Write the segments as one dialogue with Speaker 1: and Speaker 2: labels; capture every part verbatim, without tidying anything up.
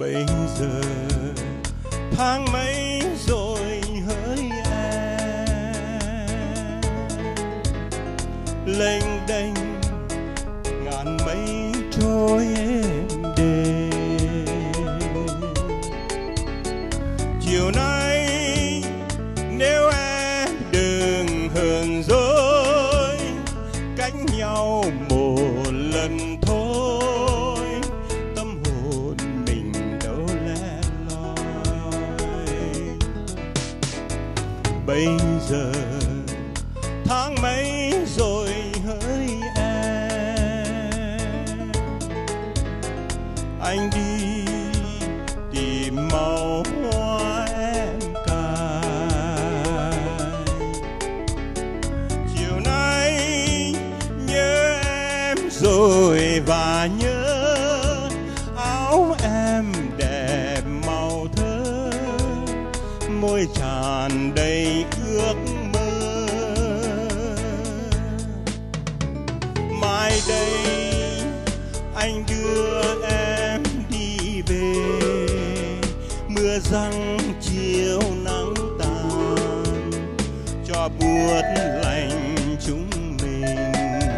Speaker 1: Bây giờ tháng mấy rồi hỡi em, lênh đênh ngàn mây trôi êm đềm. Chiều nay nếu em đừng hờn dỗi, cách nhau một lần thôi, tâm hồn mình đâu lẻ loi. Bây giờ tháng mấy rồi hỡi em, anh đi tìm màu hoa em cài. Chiều nay nhớ em rồi và nhớ áo em đẹp màu thơ, môi tràn đầy ước mơ. Mai đây anh đưa em đi về, mưa giăng chiều nắng tàn cho buốt lạnh chúng mình.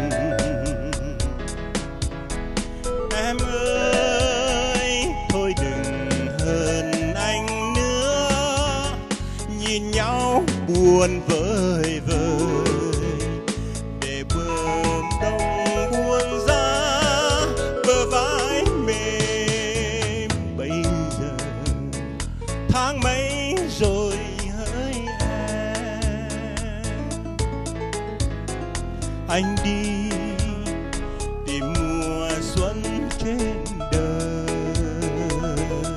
Speaker 1: Em ơi thôi đừng hờn anh nữa, nhìn nhau buồn vơi vơi, để bờm đông buông ra bờ vai mềm. Bây giờ tháng mấy rồi hỡi em, anh đi tìm mùa xuân trên đời.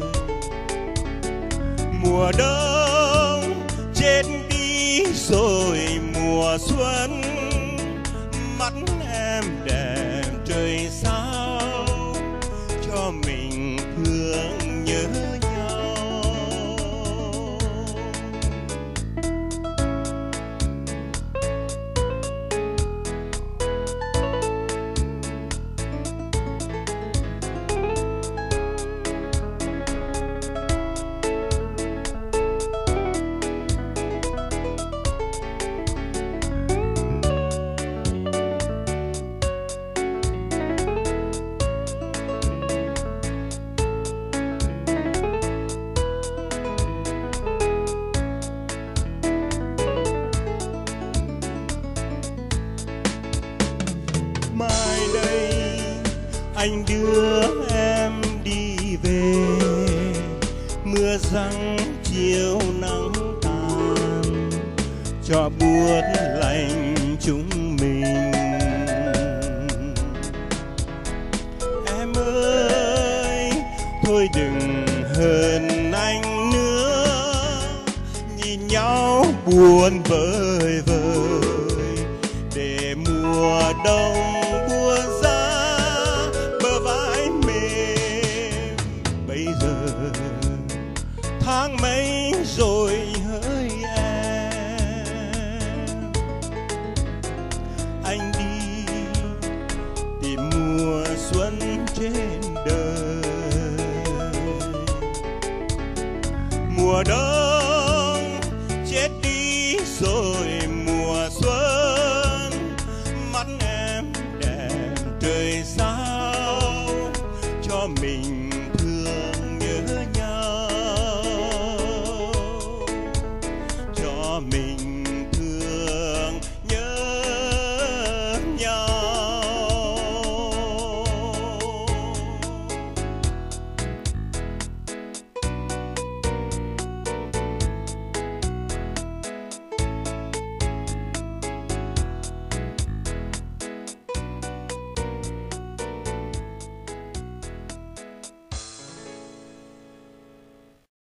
Speaker 1: Mùa đông chết đi rồi mùa xuân, mắt em đẹp trời sao cho mình thương nhớ nhau. Mai đây anh đưa em đi về, mưa giăng chiều nắng tàn cho buốt lạnh chúng mình. Em ơi thôi đừng hờn anh nữa, nhìn nhau buồn vơi vơi, để mùa đông buông ra bờ vai mềm. Bây giờ tháng mấy rồi hỡi em, anh đi tìm mùa xuân trên đời. Mùa đông chết đi rồi mùa xuân, mắt em đẹp trời sao cho mình thương nhớ nhau, cho mình